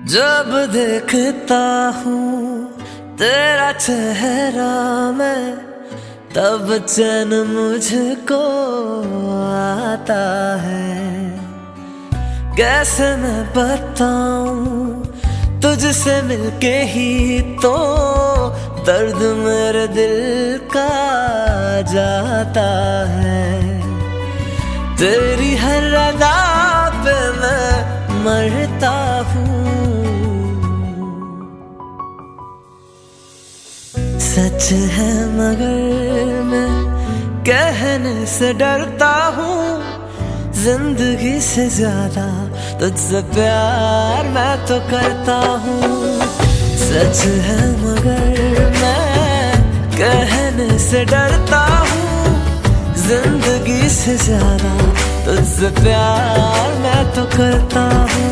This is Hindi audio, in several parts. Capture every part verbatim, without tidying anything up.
जब देखता हूँ तेरा चेहरा मैं, तब चैन मुझको आता है। कैसे मैं बताऊं तुझसे मिलके ही तो दर्द मेरे दिल का जाता है। तेरी हर अदा पे मैं मरता हूँ। सच है मगर मैं कहने से डरता हूँ। जिंदगी से ज्यादा तुझसे प्यार मैं तो करता हूँ। सच है मगर मैं कहने से डरता हूँ। जिंदगी से ज्यादा तुझसे प्यार मैं तो करता हूँ।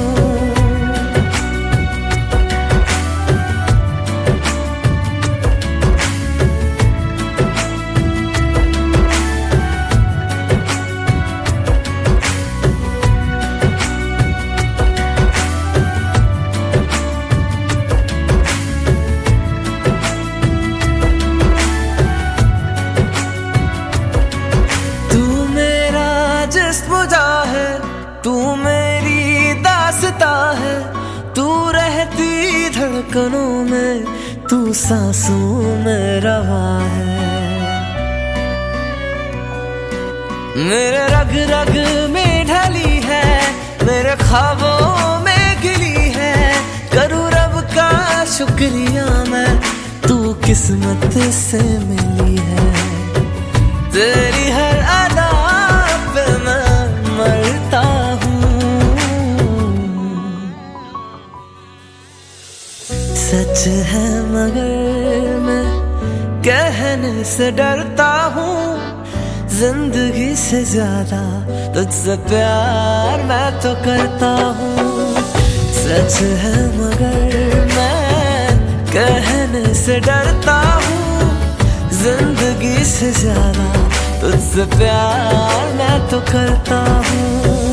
तू मेरी दास्ता है, तू रहती धड़कनों में, तू सांसों में रवा है। मेरे रग रग में ढली है, मेरे ख्वाबों में खिली है। करूँ रब का शुक्रिया मैं, तू किस्मत से मिली है। तेरी हर अदा पे मैं मरता हूँ। सच है मगर मैं कहने से डरता हूँ। जिंदगी से ज्यादा तुझसे प्यार मैं तो करता हूँ। सच है मगर मैं कहने से डरता हूँ। जिंदगी से ज्यादा तुझसे प्यार मैं तो करता हूँ।